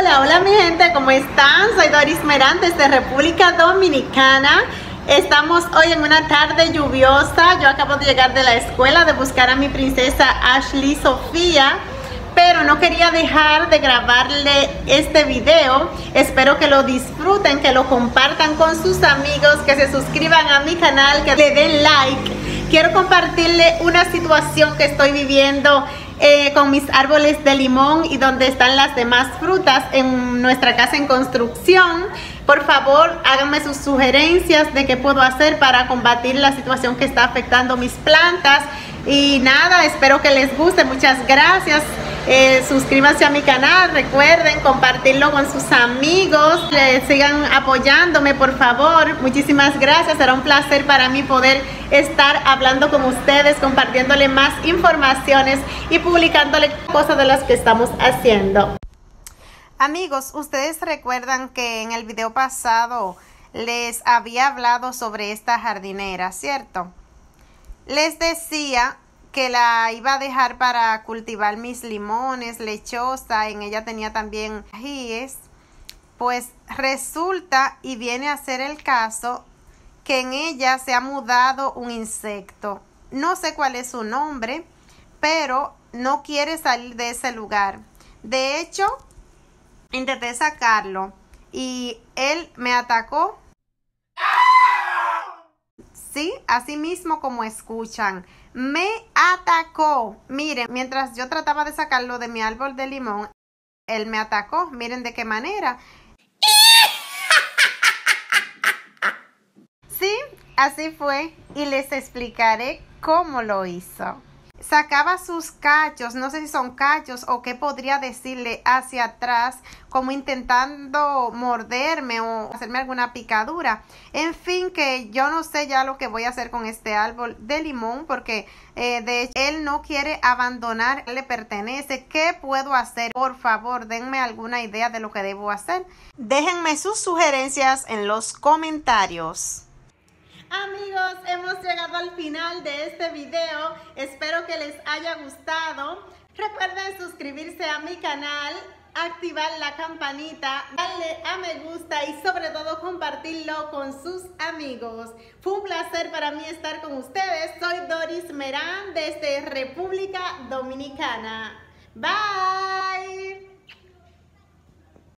Hola, hola mi gente, ¿cómo están? Soy Doris Merán desde República Dominicana. Estamos hoy en una tarde lluviosa. Yo acabo de llegar de la escuela de buscar a mi princesa Ashley Sofía, pero no quería dejar de grabarle este video. Espero que lo disfruten, que lo compartan con sus amigos, que se suscriban a mi canal, que le den like. Quiero compartirle una situación que estoy viviendo con mis árboles de limón y donde están las demás frutas en nuestra casa en construcción. Por favor, háganme sus sugerencias de qué puedo hacer para combatir la situación que está afectando mis plantas. Y nada, espero que les guste. Muchas gracias. Suscríbanse a mi canal, recuerden compartirlo con sus amigos, sigan apoyándome por favor. Muchísimas gracias, será un placer para mí poder estar hablando con ustedes, compartiéndole más informaciones y publicándole cosas de las que estamos haciendo. Amigos, ustedes recuerdan que en el video pasado les había hablado sobre esta jardinera, ¿cierto? Les decía que la iba a dejar para cultivar mis limones, lechosa, en ella tenía también ajíes. Pues resulta y viene a ser el caso que en ella se ha mudado un insecto. No sé cuál es su nombre, pero no quiere salir de ese lugar. De hecho, intenté sacarlo y él me atacó. Sí, así mismo como escuchan. Me atacó. Miren, mientras yo trataba de sacarlo de mi árbol de limón, él me atacó. Miren de qué manera. Sí, así fue. Y les explicaré cómo lo hizo. Sacaba sus cachos, no sé si son cachos o qué podría decirle, hacia atrás, como intentando morderme o hacerme alguna picadura. En fin, que yo no sé ya lo que voy a hacer con este árbol de limón, porque de hecho él no quiere abandonar, le pertenece. ¿Qué puedo hacer? Por favor, denme alguna idea de lo que debo hacer. Déjenme sus sugerencias en los comentarios. Amigos, hemos llegado al final de este video. Espero que les haya gustado. Recuerden suscribirse a mi canal, activar la campanita, darle a me gusta y sobre todo compartirlo con sus amigos. Fue un placer para mí estar con ustedes. Soy Doris Merán desde República Dominicana. Bye.